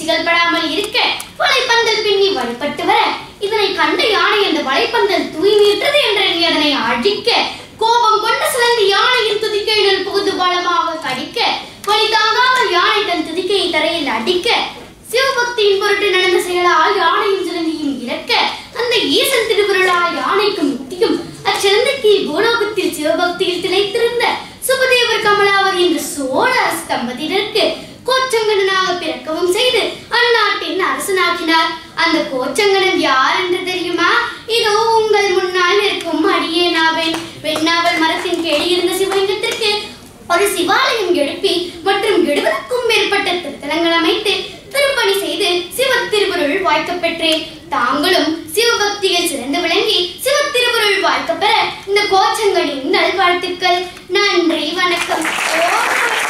பூச்சிகள் படாமல் இருக்க வலைப்பந்தல் பின்னி வழிபட்டு வர இதனை கண்ட யானை அந்த வலைப்பந்தல் தூய்மையற்றது என்று எண்ணி அதனை அழிக்க கோபம் கொண்ட சிலந்தி யானையின் துதிக்கையினுள் புகுந்து பலமாக கடிக்க வலி தாங்காமல் யானை தன் துதிக்கையை தரையில் அடிக்க சிவபக்தியின் பொருட்டு நடந்த செயலால் யானையும் சிலந்தியும் இறக்க அந்த ஈசன் திருவுருளால் யானைக்கு முக்தியும் அச்சிலந்திக்கு பூலோகத்தில் சிவபக்தியில் திளைத்திருந்த சுபதேவர் கமலாவதி என்ற சோழ அரசு தம்பதியருக்கு கோச்சங்கனாக பிறக்கவும் செய்து அந்நாட்டின் அரசனாக்கினார். அந்த கோச்சங்கனன் யார் என்று தெரியுமா? இதோ உங்கள் முன்னால் இருக்கும் அடியேனாவேன். வெண்ணாவல் மரத்தின் கீழே இருந்த சிவலிங்கத்திற்கு ஒரு சிவாலயம் எழுப்பி மற்றும் 70க்கும் மேற்பட்ட திருத்தலங்கள் அமைத்து திருப்பணி செய்து சிவ திருவருள் வாய்க்க பெற்றேன். தாங்களும் சிவபக்தியில் சிறந்து விளங்கி சிவ திருவருள் வாய்க்க பெற இந்த கோச்சங்கனின் நல்வாழ்த்துக்கள். நன்றி, வணக்கம்.